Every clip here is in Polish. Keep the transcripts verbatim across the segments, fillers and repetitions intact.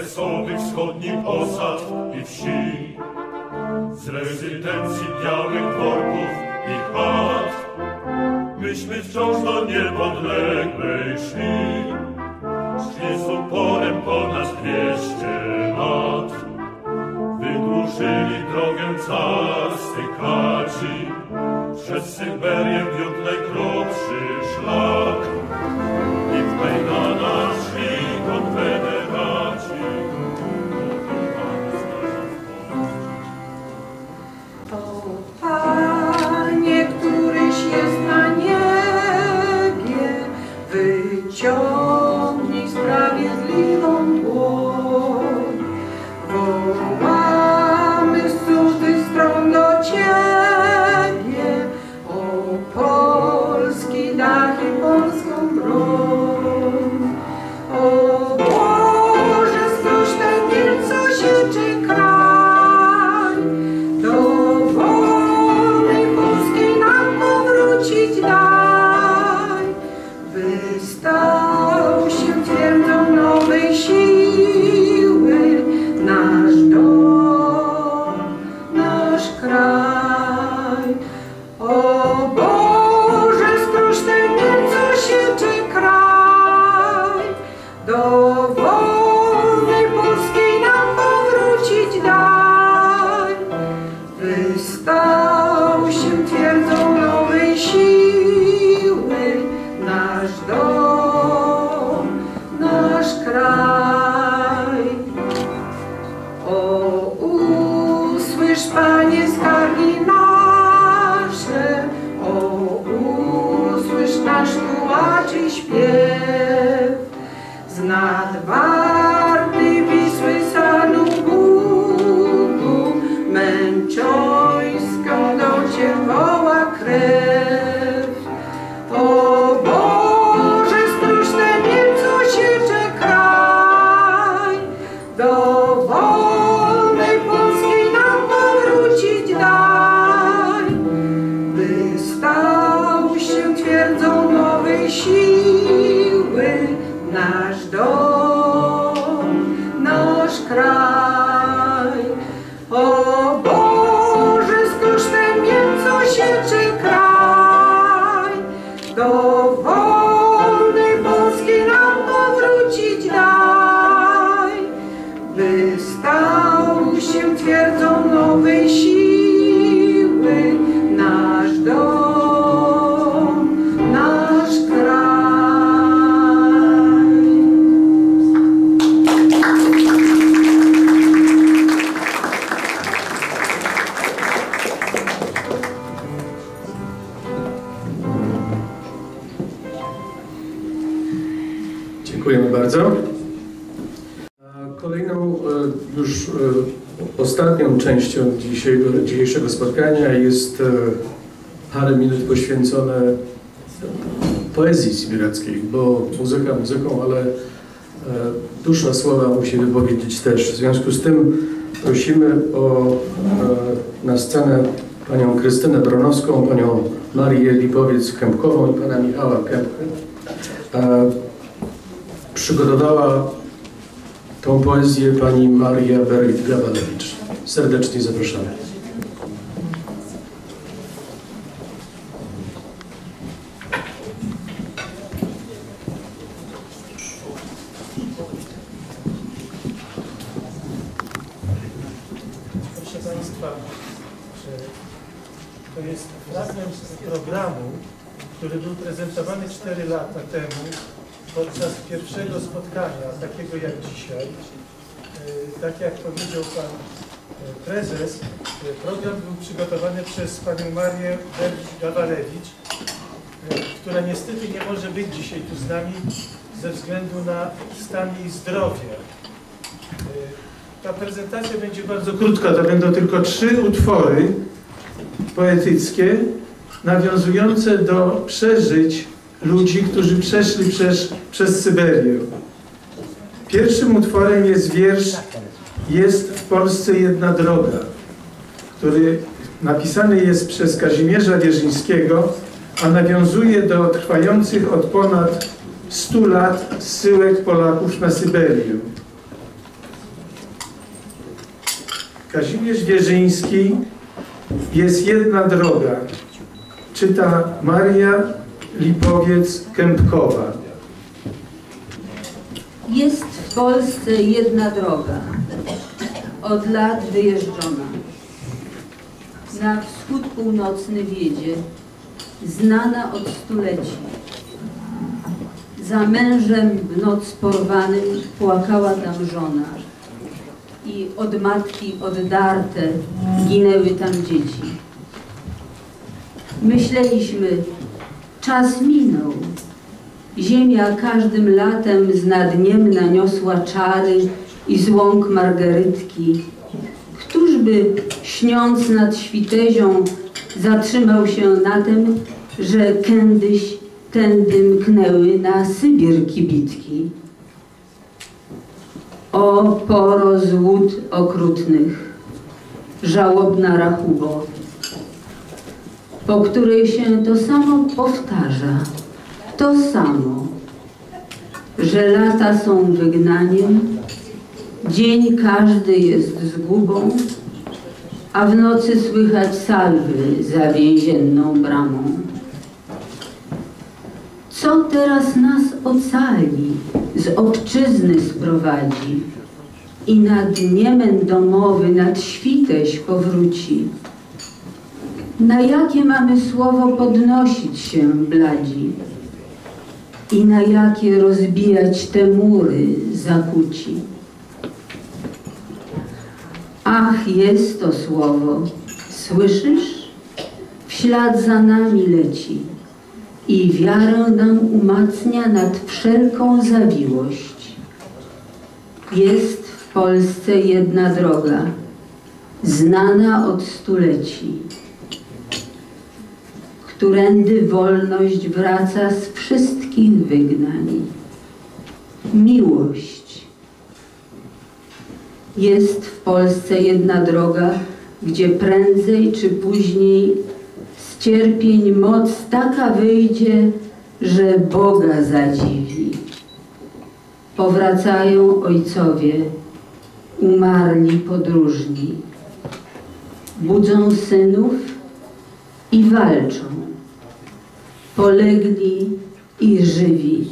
wesołych wschodnich osad i wsi, z rezydencji białych dworków i chat, myśmy wciąż do niepodległej szli, szli z uporem ponad dwieście lat. Wydłużyli drogę carscy kaci, przez Syberię wiódł najkrótszy szlak. I tutaj na nas szli konfederaci. O Panie, któryś jest na niebie, wyciągnij sprawiedliwą dłoń. Wołamy z cudzych stron do Ciebie, o polski dach i polską broń. O Boże, skróć ten wielcosieczy kraj, do wolnej Polski nam powrócić daj. Wystał się twierdzą nowej siły nasz dom, nasz kraj. O Boże, skróć ten wielcosieczy kraj, do wolnej Polski nam powrócić daj. Wystał się twierdzą nowej siły nasz dom, nasz kraj. O, usłysz, Panie, skargi nasze, o, usłysz nasz tułaczy śpiew. Z nad Warty Wisły Sanu Bugu męczońską do Cię woła krew. O Boże, skróć ten wielcosieczy kraj, do wolnej Polski nam powrócić daj. Wystał się twierdzą nowej siły nasz dom, nasz kraj. O Boże, skróć ten wielcosieczy kraj, do wolnej Polski nam powrócić daj. Wystał się twierdzą nowej siły nasz dom, nasz kraj. Dziękujemy bardzo. Kolejną, już ostatnią częścią dzisiejszego, dzisiejszego spotkania jest parę minut poświęcone poezji sybirackiej, bo muzyka muzyką, ale dusza słowa musi wypowiedzieć też. W związku z tym prosimy o, na scenę panią Krystynę Bronowską, panią Marię Lipowiec-Kępkową i pana Michała Kępkę. Przygotowała tą poezję pani Maria Berit-Gawalewicz. Serdecznie zapraszamy. Proszę Państwa, to jest fragment programu, który był prezentowany cztery lata temu podczas pierwszego spotkania, takiego jak dzisiaj. Tak jak powiedział Pan Prezes, program był przygotowany przez Panią Marię Berit-Gawalewicz, która niestety nie może być dzisiaj tu z nami ze względu na stan jej zdrowia. Ta prezentacja będzie bardzo krótka, to będą tylko trzy utwory poetyckie nawiązujące do przeżyć ludzi, którzy przeszli przez, przez Syberię. Pierwszym utworem jest wiersz Jest w Polsce jedna droga, który napisany jest przez Kazimierza Wierzyńskiego, a nawiązuje do trwających od ponad stu lat zsyłek Polaków na Syberię. Kazimierz Wierzyński, Jest jedna droga. Czyta Maria Lipowiec-Kępkowa. Jest w Polsce jedna droga, od lat wyjeżdżona. Na wschód północny wiedzie, znana od stuleci. Za mężem w noc porwanym płakała tam żona i od matki oddarte ginęły tam dzieci. Myśleliśmy, czas minął. Ziemia każdym latem z nad niem naniosła czary i z łąk margerytki. Któż by, śniąc nad Świtezią, zatrzymał się na tym, że kiedyś tędy mknęły na Sybir kibitki? O poro złód okrutnych, żałobna rachubo, po której się to samo powtarza, to samo, że lata są wygnaniem, dzień każdy jest zgubą, a w nocy słychać salwy za więzienną bramą. Co teraz nas ocali, z obczyzny sprowadzi i nad Niemen domowy, nad Świteź powróci? Na jakie mamy słowo podnosić się, bladzi? I na jakie rozbijać te mury zakuci? Ach, jest to słowo, słyszysz? W ślad za nami leci i wiarę nam umacnia nad wszelką zawiłość. Jest w Polsce jedna droga, znana od stuleci, którędy wolność wraca z wszystkich wygnań. Miłość. Jest w Polsce jedna droga, gdzie prędzej czy później z cierpień moc taka wyjdzie, że Boga zadziwi. Powracają ojcowie, umarli podróżni, budzą synów i walczą, polegli i żywi.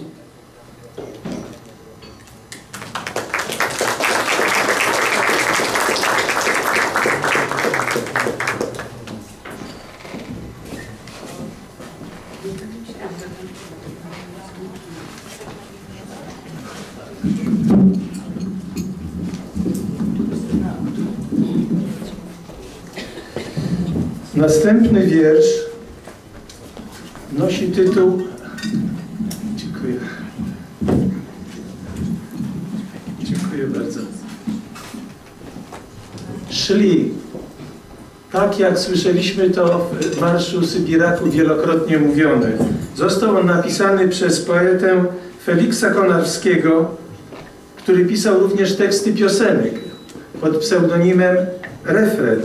Następny wiersz nosi tytuł... Dziękuję. Dziękuję bardzo. Szli. Tak jak słyszeliśmy to w Marszu Sybiraku wielokrotnie mówione. Został on napisany przez poetę Feliksa Konarskiego, który pisał również teksty piosenek pod pseudonimem Refren.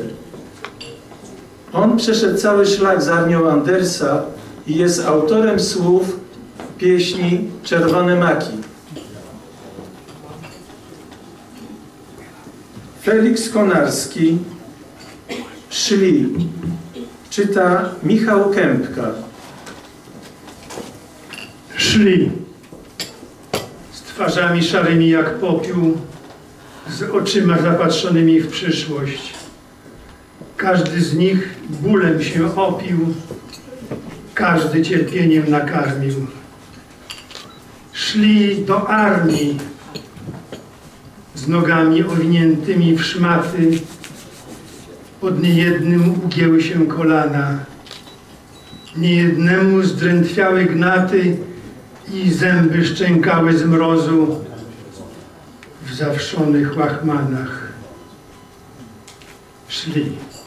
On przeszedł cały szlak z armią Andersa i jest autorem słów pieśni Czerwone Maki. Feliks Konarski, Szli. Czyta Michał Kępka. Szli z twarzami szarymi jak popiół, z oczyma zapatrzonymi w przyszłość. Każdy z nich bólem się opił, każdy cierpieniem nakarmił. Szli do armii z nogami owiniętymi w szmaty, pod niejednym ugięły się kolana, niejednemu zdrętwiały gnaty i zęby szczękały z mrozu w zawszonych łachmanach. Szli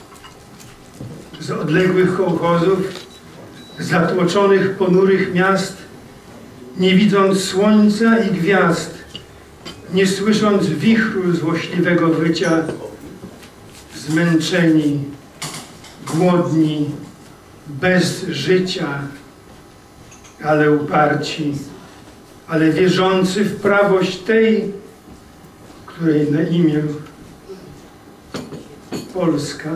z odległych kołchozów, zatłoczonych ponurych miast, nie widząc słońca i gwiazd, nie słysząc wichru złośliwego wycia, zmęczeni, głodni, bez życia, ale uparci, ale wierzący w prawość tej, której na imię Polska.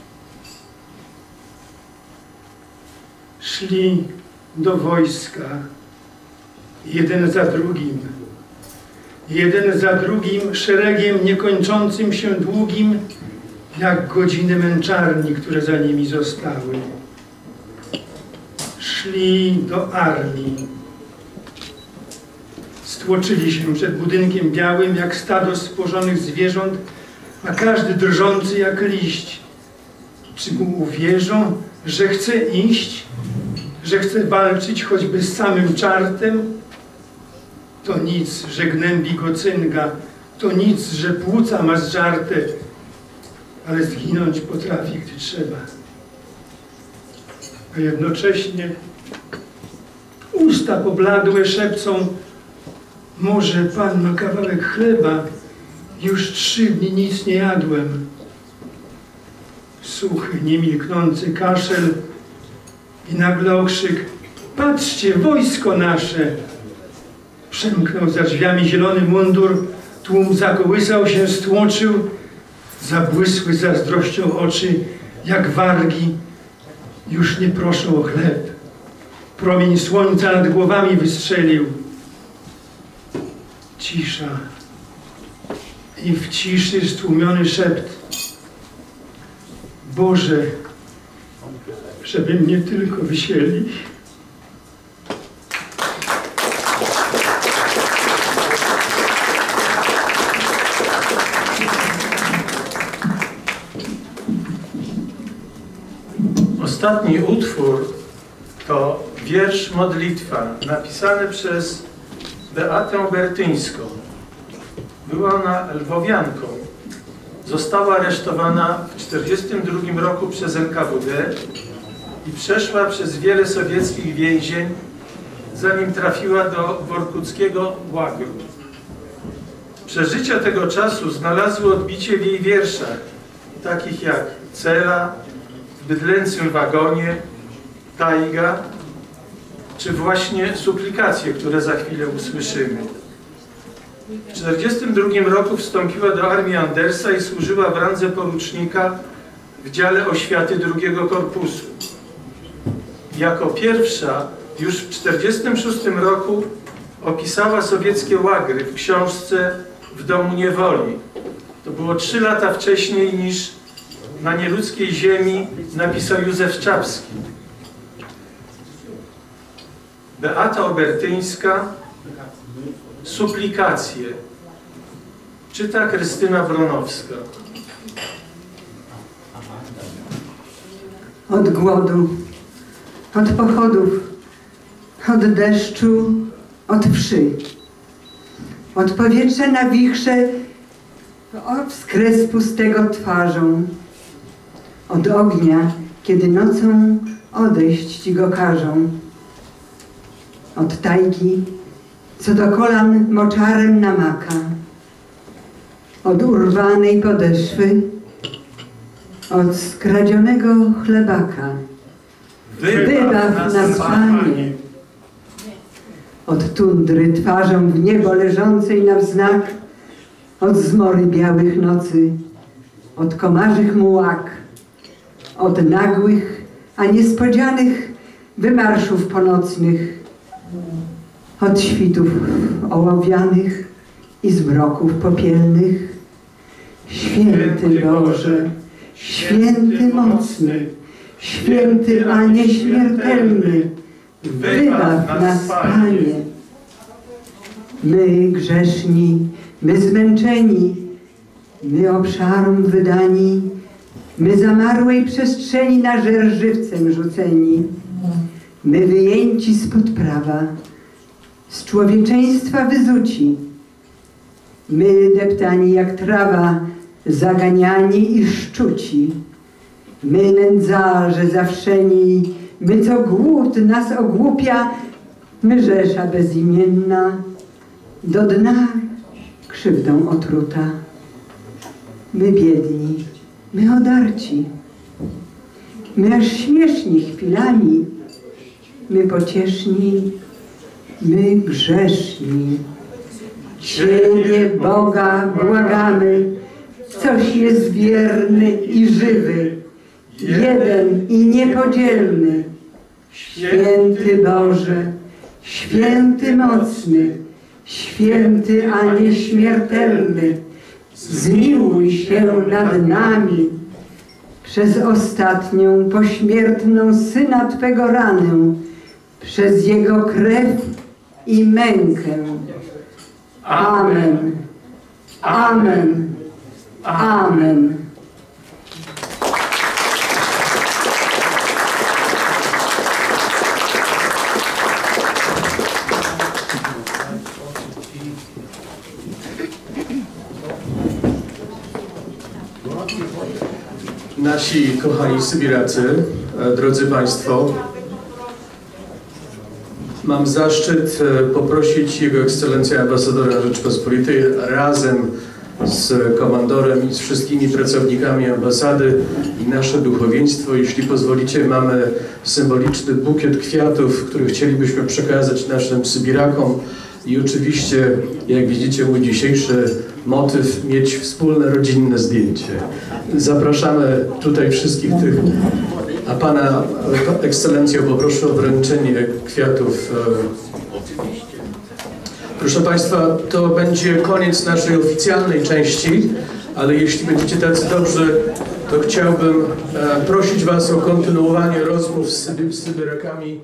Szli do wojska, jeden za drugim, jeden za drugim, szeregiem niekończącym się długim, jak godziny męczarni, które za nimi zostały. Szli do armii. Stłoczyli się przed budynkiem białym, jak stado spłożonych zwierząt, a każdy drżący jak liść. Czy mu uwierzą, że chce iść, że chce walczyć choćby z samym czartem? To nic, że gnębi go cynga, to nic, że płuca ma zżarte, ale zginąć potrafi, gdy trzeba. A jednocześnie usta pobladłe szepcą: może Pan ma kawałek chleba? Już trzy dni nic nie jadłem. Suchy, niemilknący kaszel i nagle okrzyk: patrzcie, wojsko nasze! Przemknął za drzwiami zielony mundur, tłum zakołysał się, stłoczył, zabłysły zazdrością oczy, jak wargi, już nie proszą o chleb. Promień słońca nad głowami wystrzelił. Cisza i w ciszy stłumiony szept: Boże, żeby mnie tylko wysieli. Ostatni utwór to wiersz modlitwa napisany przez Beatę Obertyńską. Była ona lwowianką. Została aresztowana w tysiąc dziewięćset czterdziestym drugim roku przez N K W D i przeszła przez wiele sowieckich więzień, zanim trafiła do workuckiego łagru. Przeżycia tego czasu znalazły odbicie w jej wierszach, takich jak Cela, W bydlęcym wagonie, Tajga, czy właśnie Suplikacje, które za chwilę usłyszymy. W tysiąc dziewięćset czterdziestym drugim roku wstąpiła do armii Andersa i służyła w randze porucznika w dziale oświaty drugiego korpusu. Jako pierwsza już w tysiąc dziewięćset czterdziestym szóstym roku opisała sowieckie łagry w książce W domu niewoli. To było trzy lata wcześniej niż Na nieludzkiej ziemi napisał Józef Czapski. Beata Obertyńska, Suplikacje. Czyta Krystyna Wronowska. Od głodu, od pochodów, od deszczu, od wszy, od powietrza na wichrze, od skres pustego twarzą, od ognia, kiedy nocą odejść ci go każą, od tajgi, co do kolan moczarem namaka, od urwanej podeszwy, od skradzionego chlebaka. Wybaw nas, Panie. Od tundry twarzą w niebo leżącej na wznak, od zmory białych nocy, od komarzych mułak, od nagłych, a niespodzianych wymarszów ponocnych, od świtów ołowianych i zmroków popielnych. Święty Boże, święty mocny, święty, a nieśmiertelny, wybaw nas, Panie. My grzeszni, my zmęczeni, my obszarom wydani, my zamarłej przestrzeni na żer żywcem rzuceni, my wyjęci spod prawa, z człowieczeństwa wyzuci, my deptani jak trawa, zaganiani i szczuci, my nędzarze zawszeni, my co głód nas ogłupia, my rzesza bezimienna, do dna krzywdą otruta, my biedni, my odarci, my aż śmieszni chwilami, my pocieszni, my grzeszni. Ciebie, Boga, błagamy, Coś jest wierny i żywy, jeden i niepodzielny. Święty Boże, święty mocny, święty a nieśmiertelny, zmiłuj się nad nami. Przez ostatnią pośmiertną Syna Twego ranę, przez Jego krew i mękę. Amen. Amen. Amen. Nasi kochani Sybiracy, drodzy Państwo, mam zaszczyt poprosić Jego Ekscelencję Ambasadora Rzeczypospolitej razem z komandorem i z wszystkimi pracownikami ambasady i nasze duchowieństwo. Jeśli pozwolicie, mamy symboliczny bukiet kwiatów, który chcielibyśmy przekazać naszym Sybirakom. I oczywiście, jak widzicie, mój dzisiejszy motyw mieć wspólne rodzinne zdjęcie. Zapraszamy tutaj wszystkich tych, a Pana Ekscelencję poproszę o wręczenie kwiatów. Proszę Państwa, to będzie koniec naszej oficjalnej części, ale jeśli będziecie tacy dobrzy, to chciałbym prosić Was o kontynuowanie rozmów z, Syby, z Sybyrakami.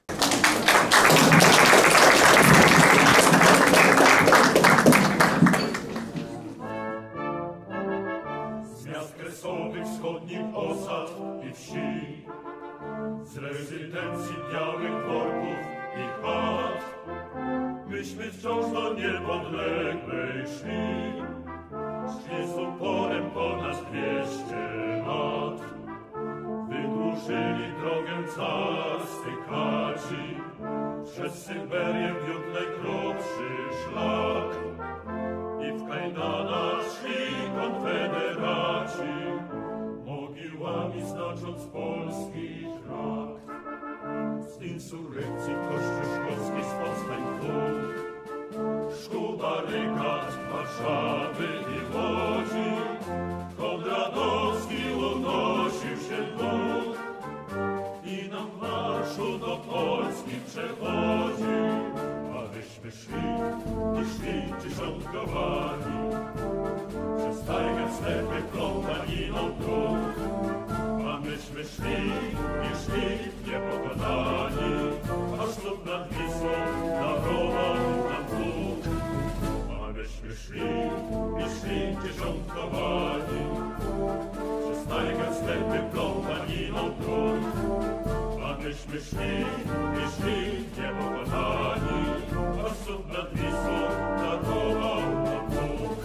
Z miast kresowych, wschodnich osad i wsi, z rezydencji białych dworków i chat, myśmy wciąż do niepodległej szli, szli z uporem ponad dwieście lat. Wydłużyli drogę carstykaci, przez Syberię wiódł najkrótszy szlak. I w kajdanach szli konfederaci, mogiłami znacząc polski trakt. Z insurrekcji kościuszkowskiej, z powstań dwóch, szkół, barykad, Warszawy i Łodzi, Konradowski unosił się duch i nam marszu do Polski przechodzi. A myśmy szli i szli dziesiątkowani, przez tajgę stepy plątaniną dróg. A myśmy szli i szli niepokonani, aż znów nad Wisłą darował nam Bóg. A myśmy szli i szli dziesiątkowani, przez tajgę stepy plątaniną dróg. A myśmy szli i szli niepokonani, aż znów nad Wisłą darował nam Bóg.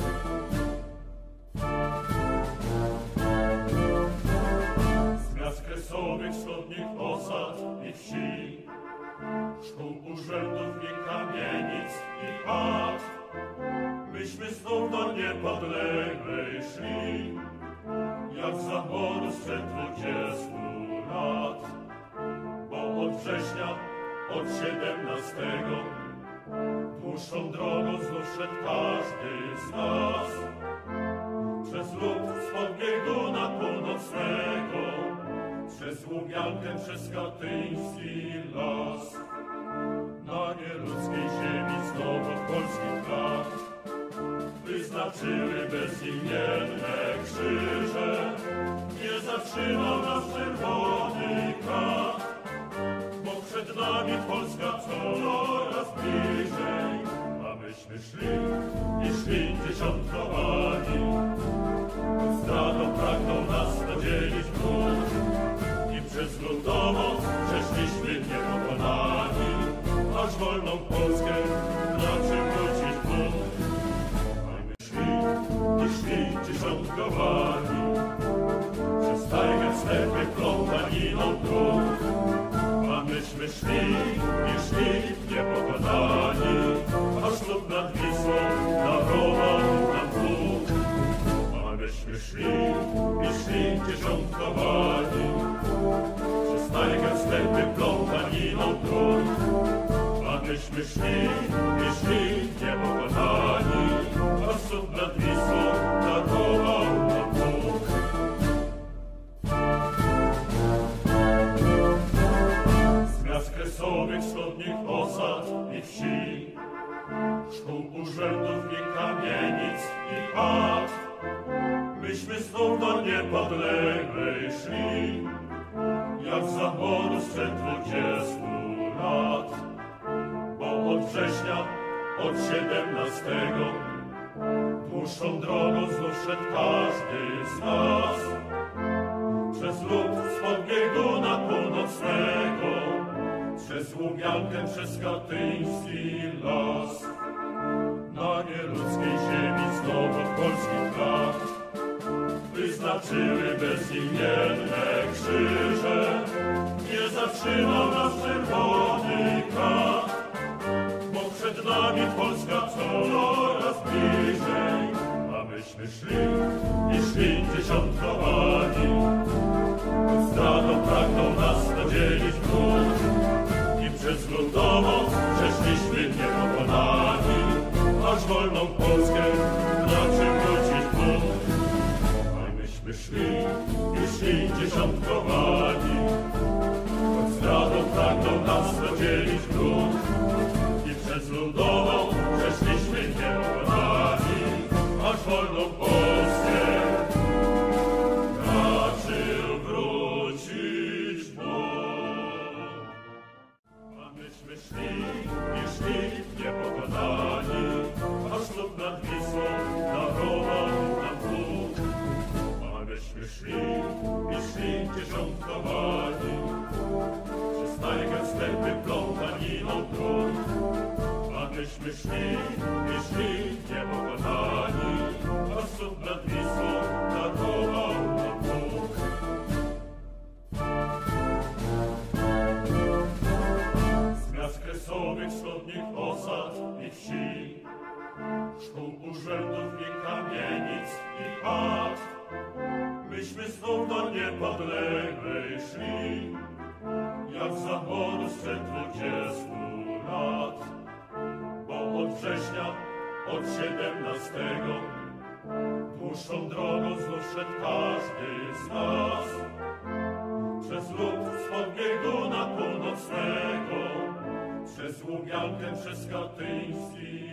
Z miast kresowych, wschodnich osad i wsi, szkół, urzędów i kamienic i chat, myśmy znów do niepodległej szli, jak za młodu sprzed dwudziestu lat. Bo od września, od siedemnastego, dłuższą drogą znów szedł każdy z nas, przez lud wschodniego na północnego, przez Łubiankę, przez Katyński las. Na nieludzkiej ziemi znowu polski flag wyznaczyły bezimienne krzyże. Nie zatrzymał nas czerwony krat, bo przed nami Polska coraz bliżej. A myśmy szli i szli dziesiątkowani, zdradą pragnął nas podzielić wróg. I przez ludową przeszliśmy niepokonani, aż wolną Polskę znaczy wrócić Bóg. A my szli i szli dziesiątkowani, przez tajgę stepy plątaniną dróg. A myśmy szli i szli niepokonani, aż znów nad Wisłą darował nam Bóg. urzędów i kamienic i chat, myśmy znów do niepodległej szli, jak za młodu sprzed dwudziestu lat. Bo od września, od siedemnastego, dłuższą drogą znów szedł każdy z nas. Przez lud wschodniego na północnego, przez Łubiankę, przez katyński las. Na nieludzkiej ziemi znowu polskich praw wyznaczyły bezimienne krzyże. Nie zatrzymał nas czerwony krat, bo przed nami Polska coraz bliżej. A myśmy szli i szli dziesiątkowani, zdradą pragnął nas podzielić lud. I przez ludową przeszliśmy niepokonani, aż wolną Polskę znaczy wrócić Bóg. A myśmy szli i szli dziesiątkowani, choć zdradą pragnął nas podzielić lud. I przez ludową przeszliśmy niepokonani, aż wolną Polskę znaczy wrócić Bóg. A myśmy szli i szli niepokonani, aż lub nad Wisłą darował nam Bóg. A myśmy szli i szli dziesiątkowani, przez tajgę stepy plątaniną dróg. A myśmy szli i szli niepokonani, aż lub nad Wisłą darował nam Bóg. Z miast kresowych, wschodnich osad i wsi, szkół, urzędów i kamienic i chat, myśmy znów do niepodległej szli, jak za młodu sprzed dwudziestu lat. Bo od września, od siedemnastego, dłuższą drogą znów szedł każdy z nas. Przez lud wschodniego na północnego, przez Łubiankę, przez katyński